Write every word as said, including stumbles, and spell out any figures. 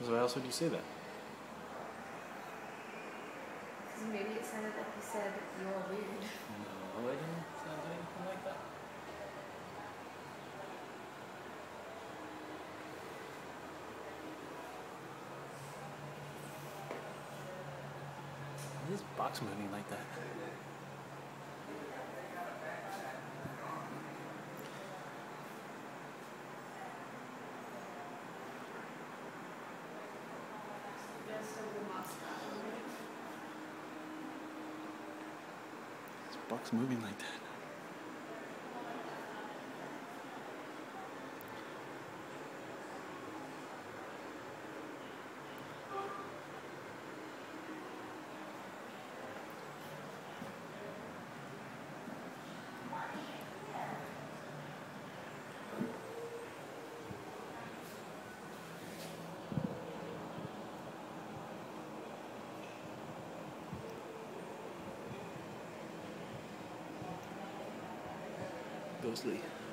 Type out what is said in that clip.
So why else would you say that? Because maybe it sounded like you said you're weird. No, I didn't sound anything like that. Why is this box moving like that? Just over Moscot. This box moving like that. Ghostly.